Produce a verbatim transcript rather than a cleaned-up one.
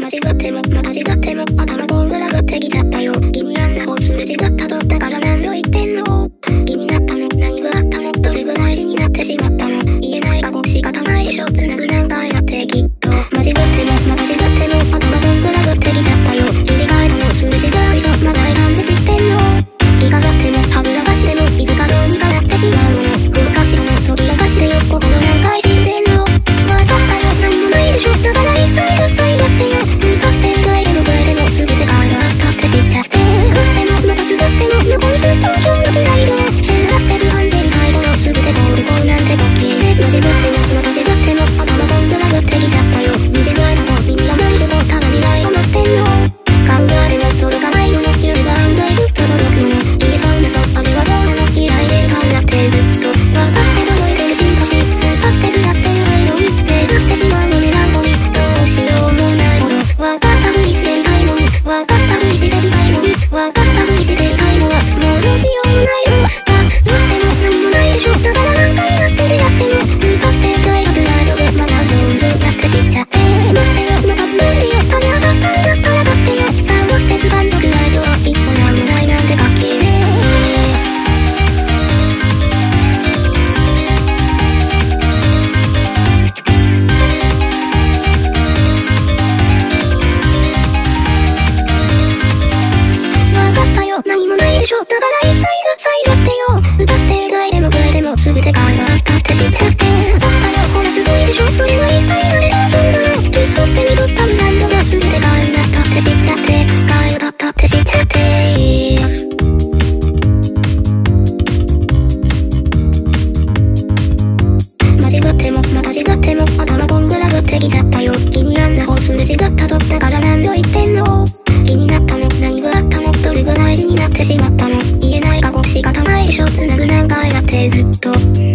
間違ってもまた違っても頭こんがらがってきちゃったよ。気にあんな方すれ違ったとったから何度言ってんの。気になったの何があったのどれぐらい大事になってしまったの。言えないがこ仕方ないでしょつなぐなんかやってきっと。間違ってもまた違っても頭こんがらがってきちゃったよ。切り替えたのすれ違う人まだ選んで知ってんの。着飾ってもはぐらかしてもいつかどうにかなってしまうの。ごまかしも解き明かしてよ心何回死んでんの。わかったよ何もないでしょだからいついるついだってよ。歌って以外でも声でも全てがあったって知っちゃって。振ってもまたすがっても残す東京のプライド。変なってるハンデに最後の全てゴールゴーなんてドッキリ。間違ってもまた違っても頭こんがらがってきちゃったよ。見違えたとみんな丸くもただ未来を待ってんの。考えでも届かないもの夢が案外ぐっと届くの。言えそうなそうあれはどうなの依頼で考えてずっと分かって届いてる進歩し突っ張ってるだってる愛のに願ってしまうのねなんぼにどうしようもないほど分かったふりしていたいのに分かったふりしていたいのに分かったふりしていたいのはもうどうしようもないの。あ待っても何もないでしょだから何回だって違っても歌って描いたプライドがまだ上手だって知っちゃって待ってよまたつもりよ種当たったんだったら待ってよさあ持ってつかんどくらいとはいつもなんもないなんてかっけーね何もないでしょだからいついがついだってよ歌って以外でも声でも全てがあったって知っちゃってだったよほらすごいでしょそれは一体誰がそんなの気遣ってみとったブランドが全てがあったって知っちゃってガイだったって知っちゃって間違ってもまた違っても頭こんがらがってきちゃったよ。気にあんな方すれ違ったとったから何度言ってんの。気になったの何があったのどれが大事になってしまったの。言えないがこ仕方ないでしょつなぐなんかやってずっと